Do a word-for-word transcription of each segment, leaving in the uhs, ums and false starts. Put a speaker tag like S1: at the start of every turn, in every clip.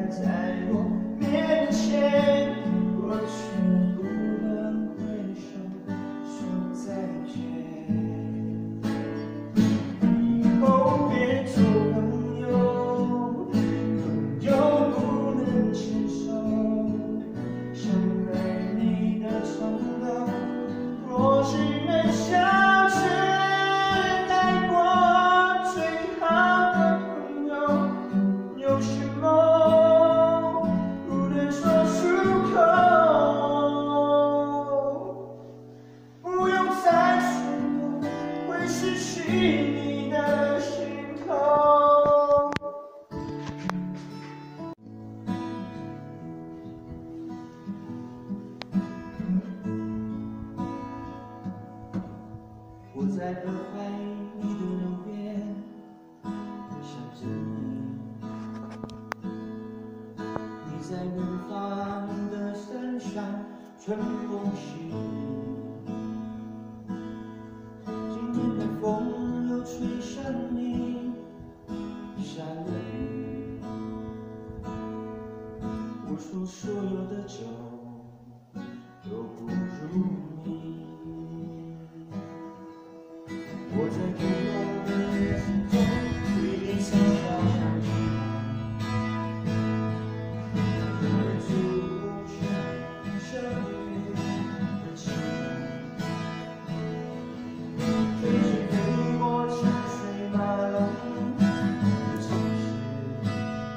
S1: 在我面前，我却不能挥手说再见。以后别做朋友，朋友不能牵手，想爱你的冲动，若是能消失，带过最好的朋友，有什么不能说出口？不用再说，会失去你的心头。我在徘徊你的路边，想着你。你在远方的山上，春风细雨。今天的风又吹向你，下了雨。我说所有的酒都不如你。我在孤独的日子中，对你傻笑相许。忍住无声相遇的期待，飞机飞过车水马龙的城市，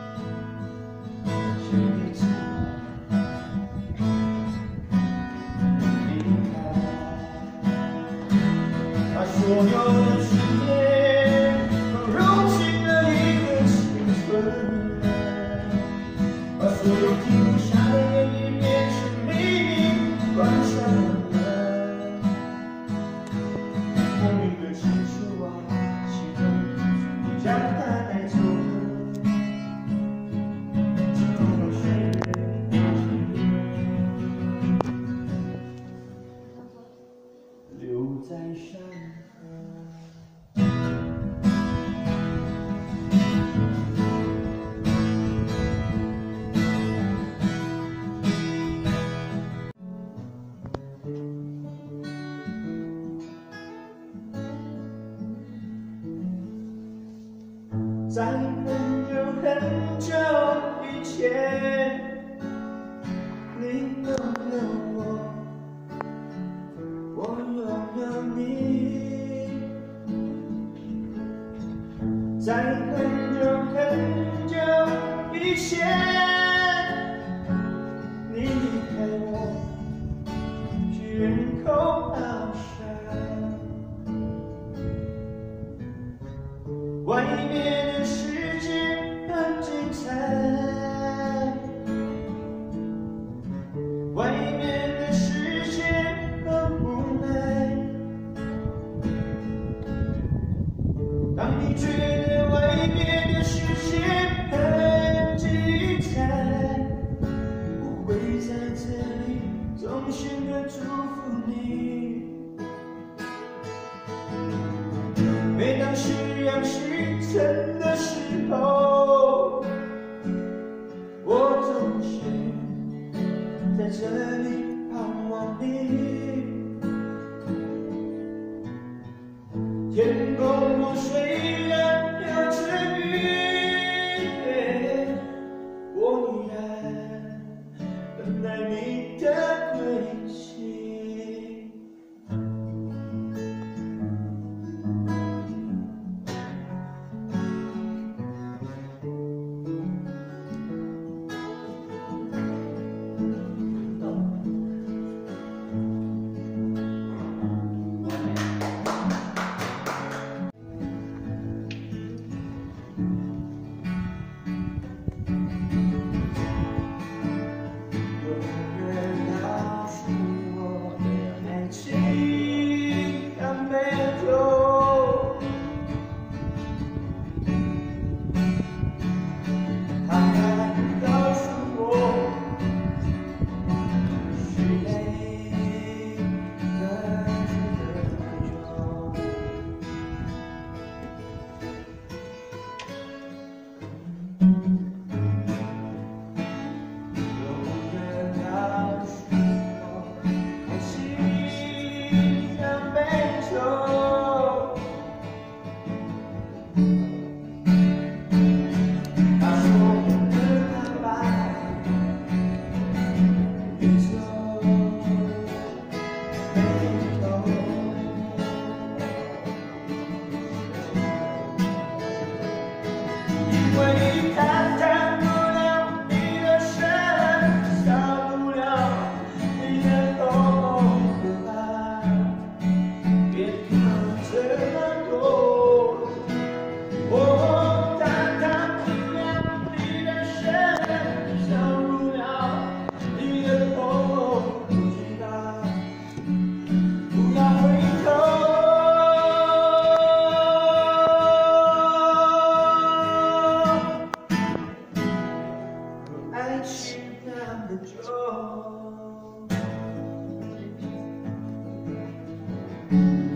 S1: 谁会知道离开？把所有的时间都揉进了一个青春，把所有停不下的言语变成秘密，关上了门。莫名的情书啊，心痛，你将它带走了，只空了岁月留在山河。在很久很久以前，你拥有我，我拥有你。在很久很久以前，你离开我，去人口翱翔，外面的世界很精彩，外面的世界很无奈。当你觉得外面的世界很精彩，我会在这里衷心的祝福你。每当夕阳西沉的时候，我总是在这里盼望你。天空中虽然飘着雨，我依然等待你的归期。 看这么多，我淡淡明亮你的身，像如描你的痛，不知道，不要回头。爱情那么久。